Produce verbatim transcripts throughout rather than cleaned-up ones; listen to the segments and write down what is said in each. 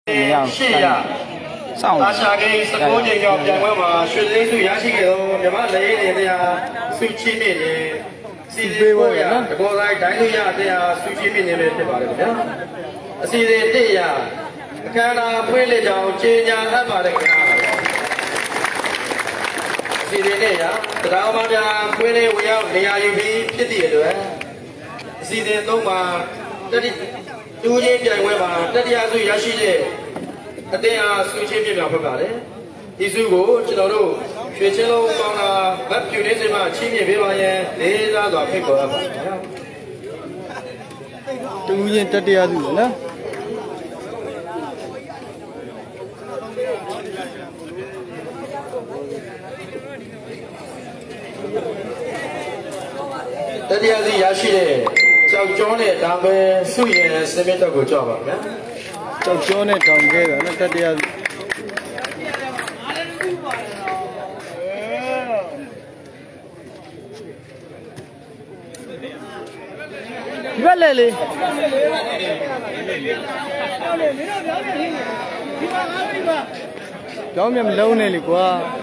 谢呀。大下给十九年要变我嘛，学生数也是个咯，你妈来年的呀，数千名的，现在过呀，过来大陆呀的呀，数千名的没得办了呀。现在的呀，看那回来叫今年安排的呀。现在的呀，咱们家回来我要你要有批批的对。现在都嘛，这里中间变我嘛，这里也是也是的。 အတင်းအားဆွေးချင်းပြပြဖက်ပါတယ်ဒီစုကိုကျွန်တော်တို့ရွှေချင်းလုံးပေါင်းတာဗတ်ပြူနေစမှာချင်းမြင်ပေးပါရဲ့လေးစားစွာဖိတ်ခေါ်ရပါတယ်တူရင်တတရားစုနော်တတရားစုရရှိတဲ့ကြောက်ကျော်နဲ့ဒါပဲစုရင်စမစ်တော့ကိုကြောက်ပါဗျာ ကြောက်ကျော်နဲ့တောင်ခဲ့တာနော်တတရားဒီဘက်လေလေကြောင်းမြမလုံးနေလေကွာ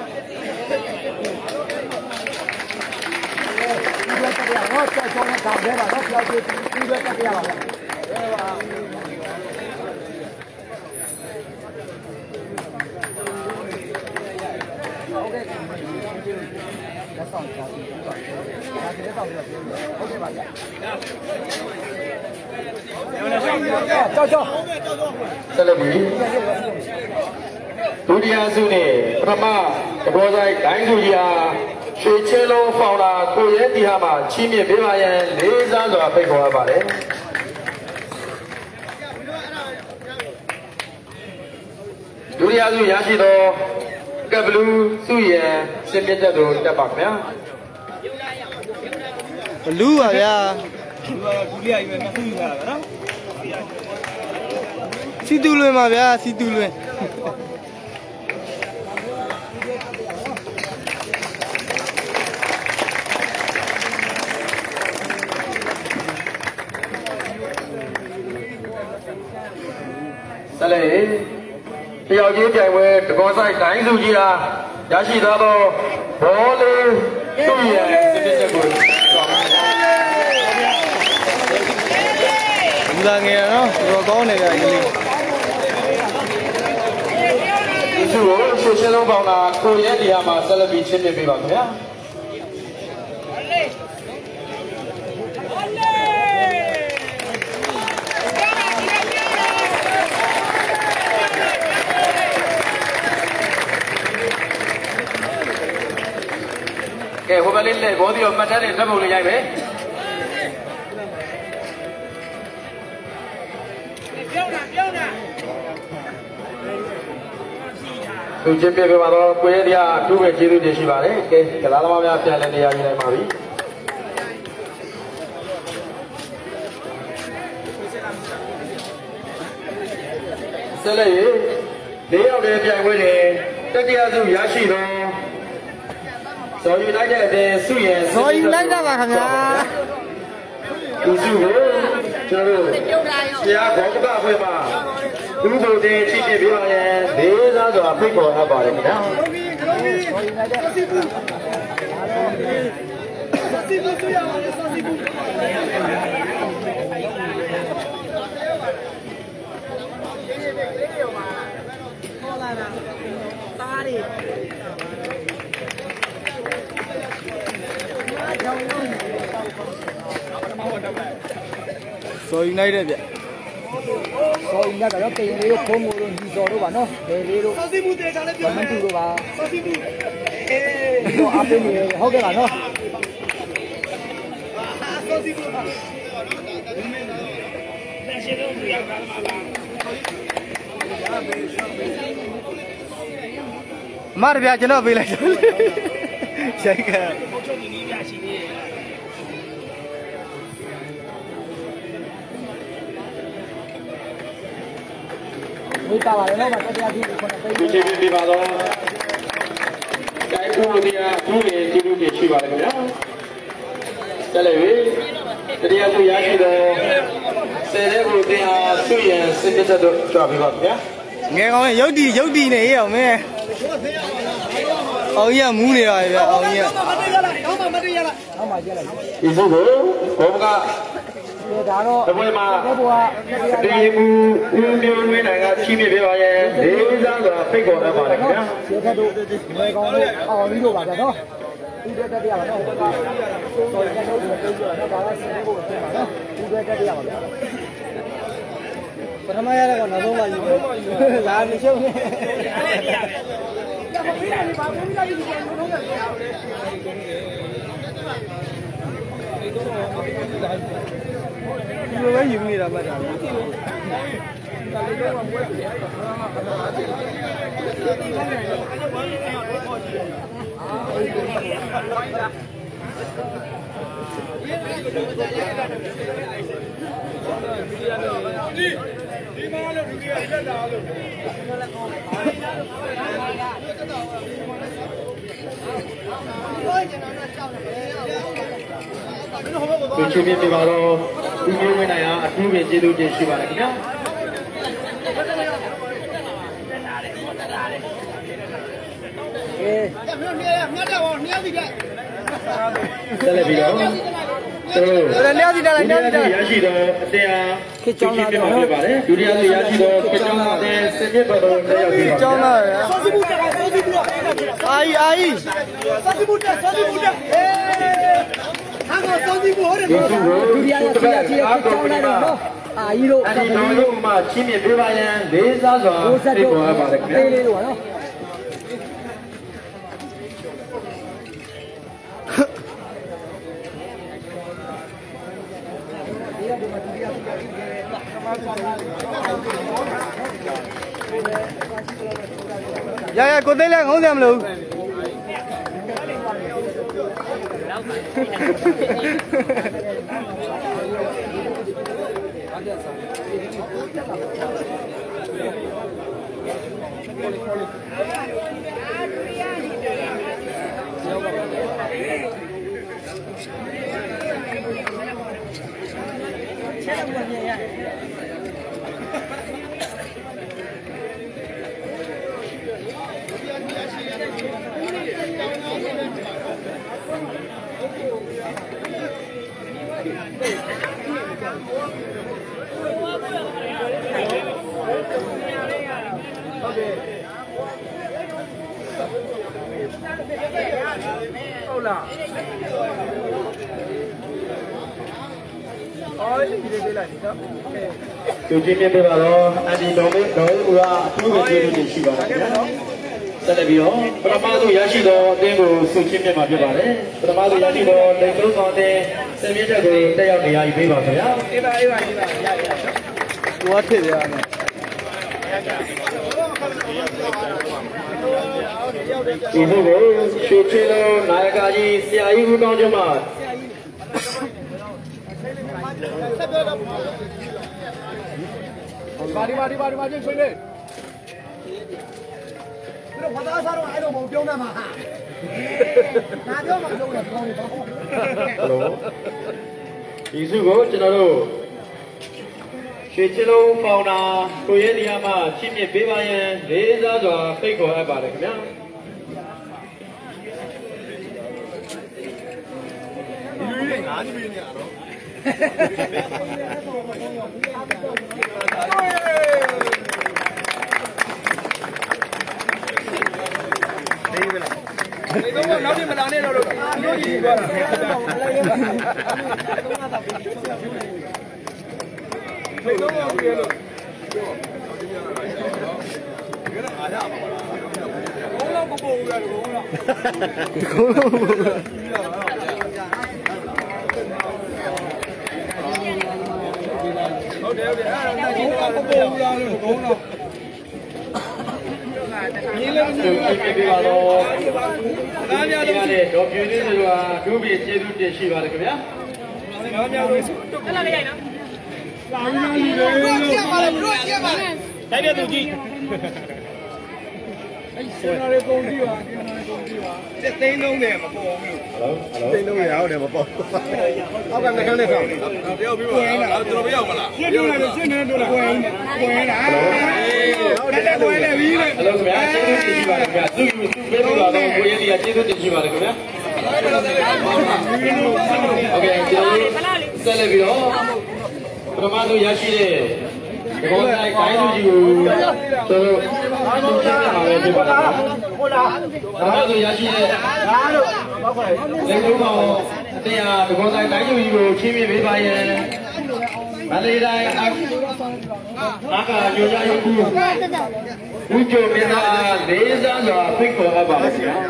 ဟောကြောက်ကျော်နဲ့တောင်ခဲ့တာနော်ကြောက်ကျော်ဒီဘက်တတရားပါလား ကြောက်ကြောက်ဆက်လက်ပြီးဒုတိယစုနဲ့ပထမတဘောဆိုင်ဒိုင်းစုကြီးဟာရွှေချင်းလုံးဖောင်လာကိုရဲတီဟာမှာချီးမြှင့်ပေးပါရန်လေးစားစွာဖိတ်ခေါ်ရပါတယ်ဒုတိယစုရရှိသောကပ်ဘလူးစုရန်စင်မြတ်တို့တက်ပါခင်ဗျာဘလူးပါဗျာဒုတိယကြီးပဲနှစ်ခုယူလာတာနော် စီတူလွင်ပါဗျာစီတူလွင်ဆက်လက်တယောက်ချင်းပြိုင်ပွဲတကောဆိုင်တိုင်းစုကြီးဟာရရှိသွားသောဘောလေးသူ့ရဲ့စစ်စစ်ချက်ကိုဒီလာငယ်နော်တော်ကောင်းနေကြတယ်ဒီစုကိုရှေ့ရှင်းလုံးပေါင်းတာကိုရဲတရားမှာဆက်လက်ပြီးချင်းပြပေးပါခင်ဗျာကဲဟိုဘက်လေးလက်ဘောပြီးတော့မှတ်ထားတဲ့ဓာတ်ပုံလေးရိုက်မယ်သူချင်းပြပြပါတော့ကိုရဲတရားအထူးပဲကျေးဇူးတင်ရှိပါတယ်ကဲကလားသမားများပြန်လည်နေရာယူနိုင်ပါပြီဆက်လက်ရေး၄ယောက်တည်းပြိုင်ပွဲနဲ့တတိယစုရရှိသောဇော်ယူလိုက်တဲ့အတဲ့စုရဲ့ဇော်ယူလိုက်တာပါခင်ဗျာဒီစုကိုကျွန်တော်တို့ဆရာခေါင်းကအဖွဲ့မှာသူ့ကိုတင်ချိပြပြပါရဲ့လေးစားစွာဖိတ်ခေါ်အပ်ပါတယ်ခင်ဗျာစီဘူးစီဘူးဆိုရပါလေစီဘူးဆိုယူနိုင်တယ်ဗျဆိုယူနိုင်တော့တင်လေးကိုဖုံးမို့လို့ညီတော်တို့ပါနော်လေလေးတို့စောစီမှုတေချာလည်းပြောမတူတို့ပါစောစီမှုအေးတော့အပင်းနေဟုတ်ကဲ့ပါနော်စောစီမှုပါလက်ရှိတော့ပြရတာမှာပါမာရဗျာကျွန်တော်ပေးလိုက်ရှိုက်ကဒီပါပါလေတော့မတရားကြီးကိုခုနပေးပြီးပြပါတော့ကြိုက်ဖို့တရားသူ့ရဲ့ကျေးဇူးတင်ရှိပါတယ်ခင်ဗျာဆက်လက်ပြီးတရားသူရရှိတော့ဆယ်တဲ့ကိုတင်အားသူ့ရဲ့စစ်တပ်တို့ကြွားပြီးပါခင်ဗျာ nghe con dấu đi dấu đi này không nghe ông nhà muốn đi rồi ông nhà đi xuống rồi có cả Tôi mà đi mu mu miêu nuôi này là chim miêu vậy, để ra rồi phải gọi là bảo đấy nhá. Chưa thấy đủ, mấy con đấy, ờ đi đủ bảo đấy thôi. Đi đưa cái đèo nó, rồi cái đâu được rồi nó bảo là sẽ đủ cái bảo đó, đi đưa cái đèo đó. Còn hôm nay là còn nó không là gì, là đi chứ. Chưa mấy gì gì là mà tôi chưa biết về bao lâu, tôi nhớ cái này à, tôi về chế độ chế sĩ bảo đấy nhá. Đây là video. rồi leo gì đây leo gì đây giá trị đó đây cái trong là đó đúng giá trị giá trị đó cái trong là đây sẽ biết bao nhiêu đây là trong này ai ai à ý đồ anh nói lúc mà chim miền phía Bắc nha để ra rồi để của bảo được đây luôn đó dạ dạ cô thấy là không xem luôn tôi chỉ biết về bao lâu anh đi đâu biết đâu ura tôi về chế độ chế sĩ bảo đấy nhá. Đây là video. Pramadu giá trị đó đem vào số chim miền mà biết bảo đấy. Pramadu giá trị đó đem vào con đấy sẽ biết cho người đây ở nhà biết bảo thôi nhá. quá thiệt rồi 이후로 쇼체로 나야까지 씨아이 우동점만 바리 바리 바리 바리 저기 그럼 바다 사러 아이도 못 병나 마 나도 막 저기 Hello 이수고 저너로 쇼체로 파우나 고예리아마 침미 베바엔 레자좌 페이커 해봐래 그냥 아니 비니 알아 이거 나중에 안 해도 이거지 이거 이간에 더 뷰티들과 두비 제주대 시바를 그냥 Halo, halo. hello ခင်ဗျာကျေးဇူးတင်ရှိပါတယ်ခင်ဗျာသူ့ယူသူ့ပေးလို့လာတော့ကိုရဲဒီကကျေးဇူးတင်ရှိပါတယ်ခင်ဗျာโอเคကျွန်တော်ဆက်လက်ပြီးတော့ပထမဆုံးရရှိတဲ့ဒီကောင်တိုင်းကိုင်းသူကြီးကိုကျွန်တော်အားလုံးရှင်းပြပါမယ်ပြပါလားဟုတ်လားဒါဆိုရရှိတဲ့ဒါလို့ဘောက်ခေါ်တယ်လက်လုံးကောင်တရားဒီကောင်တိုင်းကိုင်းသူကြီးကိုချင်းပြပေးပါရဲ့မလေးတိုင်းအာကာညိုကြရုပ်ကူဦးကျော်မင်းသားလေးစားစွာဖိတ်ခေါ်အပ်ပါဗျာ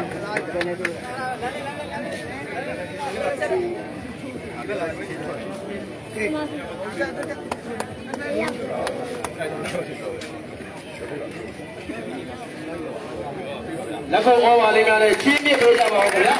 လက်ခုပ်ဩဝါလေးကလည်းချင်းပြပေးကြပါဦးခင်ဗျာ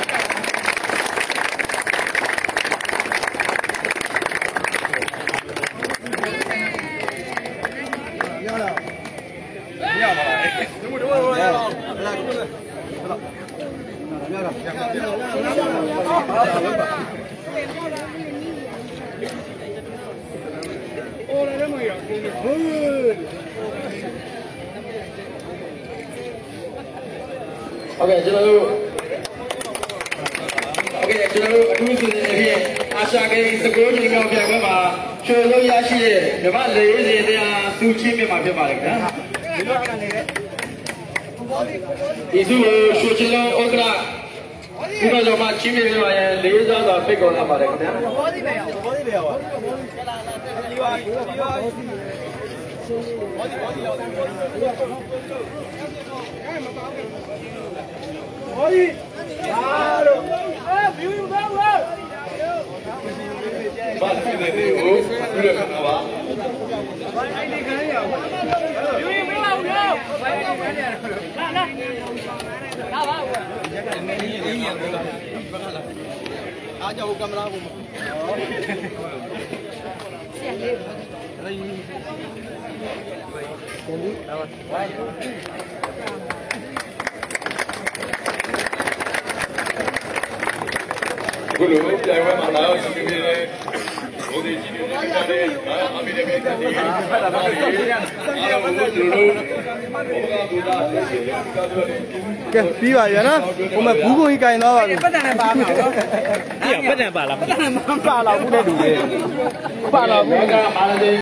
Okay,ကျွန်တော်တို့ Okay ကျွန်တော်တို့အထူးစီစဉ်အဖြစ်အာရှဂိမ်းစကိုးကြီးကောင်ပြိုင်ပွဲမှာချွေလို့ရရှိတဲ့မြမလေးစီတရားသူချင်းမြတ်မှာဖြစ်ပါတယ်ခင်ဗျာဒီစုကိုရှုချလုံးဩကရာဒီမှာတော့မှချင်းမြတ်ပြပါရင်လေးစားစွာဖိတ်ခေါ်လာပါတယ်ခင်ဗျာဘောဒီပဲရောဘောဒီပဲရောဒီပါဒီပါဘောဒီဘောဒီရောက်တယ်ဘောဒီဘောဒီဟာလို့အဲဘီယူဘာလို့ဘာဖြစ်နေလဲဟိုဘယ်လိုလဲပါဘာအိုင်ဒီခံရအောင်ဘီယူမင်းလာဦးရောဘာအိုင်ဒီခံရလာလာလာပါဦးရက်ကမင်းကြီးရင်းရတော့အားကြောက်ကင်မရာကိုဆရာလေးဘယ်လိုပြိုင်ပွဲမှာလာအောင်ရှိနေလဲဘိုးကြီးကြီးတွေကြားတယ်အမေရိကန်ပြည်ဖတ်တာပါလေအားလုံးဘယ်လိုလုပ်ကဲပြီးပါရနော်ဟိုမှာဘူးကုန်ကြီးကင်သွားပါပြီပတ်တန်နဲ့ပါမှာနော်ပြပတ်တန်ပါလားပတ်တန်မပါလာဘူးတဲ့လူတွေပါလာဘူးကမာလာ